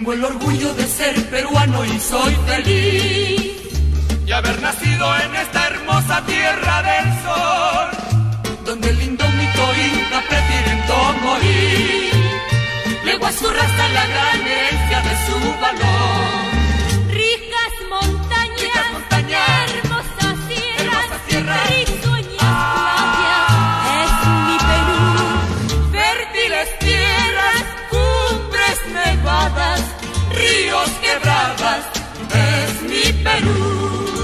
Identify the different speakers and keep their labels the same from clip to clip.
Speaker 1: Tengo el orgullo de ser peruano y soy feliz
Speaker 2: y haber nacido en esta hermosa tierra del sol,
Speaker 1: donde el indómito inca prefiriendo morir legó a su raza la gran herencia de su valor.
Speaker 3: Ricas montañas, hermosas sierras, risueñas playas, es mi Perú.
Speaker 1: Fértiles tierras, cumbres nevadas, ríos quebradas, es mi Perú.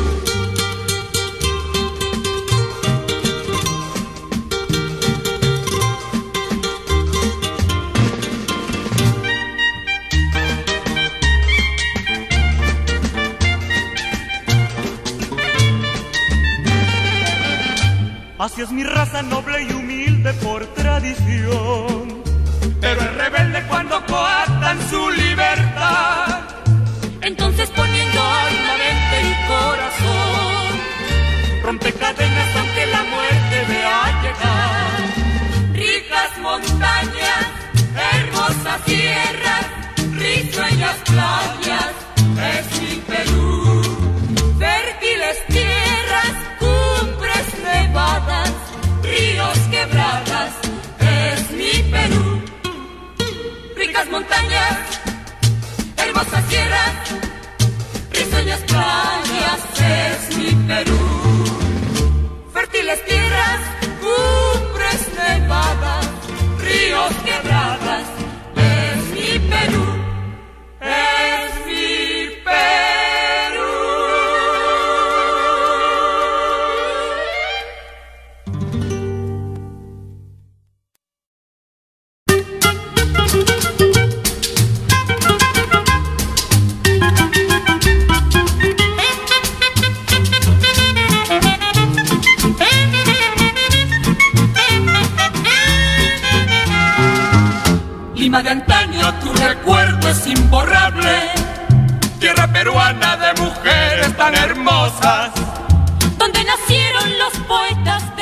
Speaker 2: Así es mi raza noble y humilde por tradición, pero es rebelde cuando coartan su libertad.
Speaker 1: Entonces poniendo alma, mente y corazón, rompe cadenas aunque la muerte vea llegar. Ricas montañas, hermosas sierras, risueñas playas, es mi Perú. Fértiles tierras, cumbres nevadas, ríos quebradas, es mi Perú. Ricas montañas, hermosas sierras, risueñas playas, es mi Perú. Fértiles tierras, cumbres nevadas, ríos quebradas, es mi Perú, es mi Perú. Lima de antaño, tu recuerdo es imborrable,
Speaker 2: Tierra peruana de mujeres tan hermosas,
Speaker 3: donde nacieron los poetas